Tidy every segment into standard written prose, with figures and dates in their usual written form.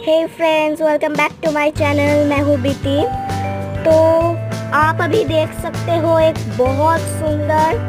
Hey friends, welcome back to my channel. मैं हूँ बीती। तो आप अभी देख सकते हो एक बहुत सुंदर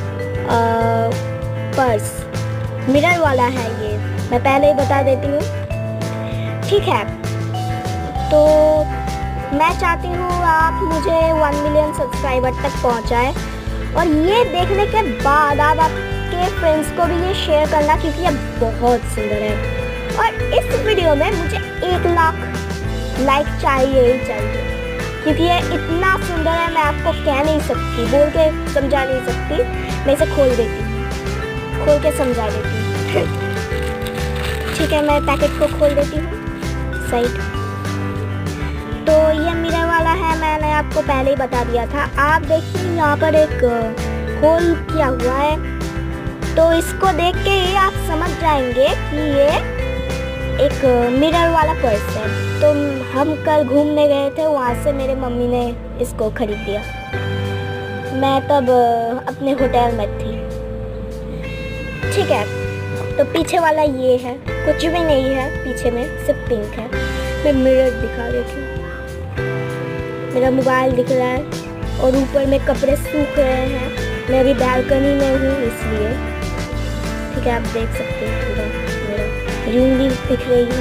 पर्स मिरर वाला है। ये मैं पहले ही बता देती हूँ, ठीक है। तो मैं चाहती हूँ आप मुझे 1 मिलियन सब्सक्राइबर तक पहुँचाए, और ये देखने के बाद आप आपके फ्रेंड्स को भी ये शेयर करना, क्योंकि ये बहुत सुंदर है। और इस वीडियो में मुझे 1 लाख लाइक चाहिए ही चाहिए, क्योंकि ये इतना सुंदर है। मैं आपको कह नहीं सकती, बोल के समझा नहीं सकती। मैं इसे खोल देती हूँ, खोल के समझा देती हूँ, ठीक है। मैं पैकेट को खोल देती हूँ साइड। तो ये मिरर वाला है, मैंने आपको पहले ही बता दिया था। आप देखिए यहाँ पर एक होल किया हुआ है, तो इसको देख के ही आप समझ जाएंगे कि ये एक मिरर वाला पर्स है। तो हम कल घूमने गए थे, वहाँ से मेरे मम्मी ने इसको खरीद दिया। मैं तब अपने होटल में थी, ठीक है। तो पीछे वाला ये है, कुछ भी नहीं है पीछे में, सिर्फ पिंक है। मैं मिरर दिखा देती हूँ, मेरा मोबाइल दिख रहा है, और ऊपर में कपड़े सूख रहे हैं। मैं अभी बालकनी में हूँ इसलिए, ठीक है। आप देख सकते हो पूरा मेरा रूम भी दिख रही है।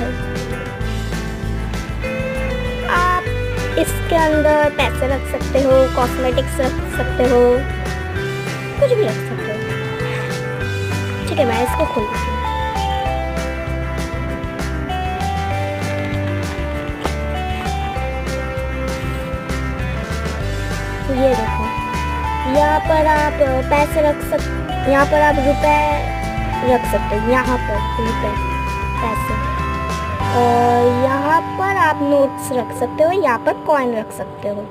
आप इसके अंदर पैसे रख सकते हो, कॉस्मेटिक्स रख सकते हो, कुछ भी रख सकते हो, ठीक है। मैं इसको खोल देती हूँ। तो ये देखो, यहाँ पर आप पैसे रख सकते, यहाँ पर आप रुपए रख सकते हो, यहाँ पर रुपए पैसे, और यहाँ पर आप नोट्स रख सकते हो, यहाँ पर कॉइन रख सकते हो।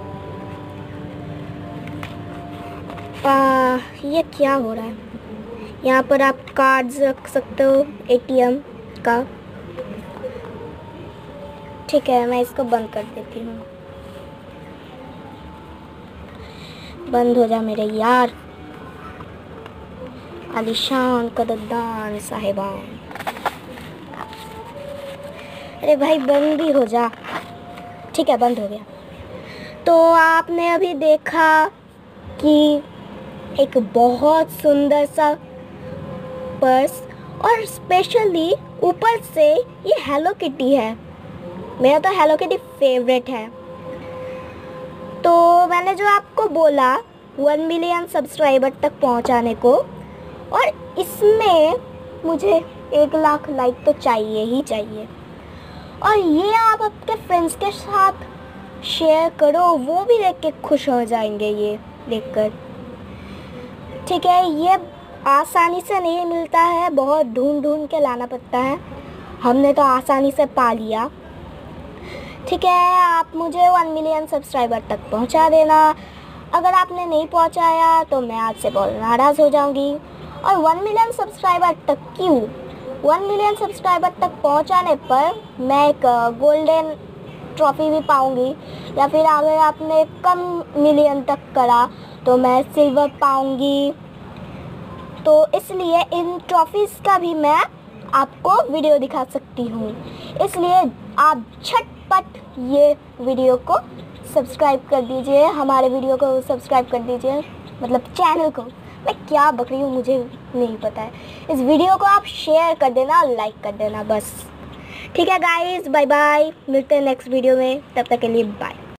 ये क्या हो रहा है? यहाँ पर आप कार्ड्स रख सकते हो, एटीएम का, ठीक है। मैं इसको बंद कर देती हूँ। बंद हो जा मेरे यार, आलिशान कदरदान साहिबान। अरे भाई बंद भी हो जा, ठीक है। बंद हो गया। तो आपने अभी देखा कि एक बहुत सुंदर सा पर्स, और स्पेशली ऊपर से ये हेलो किटी है। मेरा तो हेलो किटी फेवरेट है। तो मैंने जो आपको बोला 1 मिलियन सब्सक्राइबर तक पहुंचाने को, और इसमें मुझे 1 लाख लाइक तो चाहिए ही चाहिए। और ये आप आपके फ्रेंड्स के साथ शेयर करो, वो भी देख के खुश हो जाएंगे ये देखकर, ठीक है। ये आसानी से नहीं मिलता है, बहुत ढूंढ ढूंढ के लाना पड़ता है। हमने तो आसानी से पा लिया, ठीक है। आप मुझे 1 मिलियन सब्सक्राइबर तक पहुंचा देना। अगर आपने नहीं पहुंचाया तो मैं आपसे बहुत नाराज़ हो जाऊंगी। और 1 मिलियन सब्सक्राइबर तक क्यों, 1 मिलियन सब्सक्राइबर तक पहुंचाने पर मैं एक गोल्डन ट्रॉफी भी पाऊंगी, या फिर अगर आपने कम मिलियन तक करा तो मैं सिल्वर पाऊंगी। तो इसलिए इन ट्रॉफीज़ का भी मैं आपको वीडियो दिखा सकती हूँ। इसलिए आप झटपट ये वीडियो को सब्सक्राइब कर दीजिए, हमारे वीडियो को सब्सक्राइब कर दीजिए, मतलब चैनल को। मैं क्या बक रही हूँ मुझे नहीं पता है। इस वीडियो को आप शेयर कर देना, लाइक कर देना, बस, ठीक है गाइस। बाय बाय, मिलते हैं नेक्स्ट वीडियो में, तब तक के लिए बाय।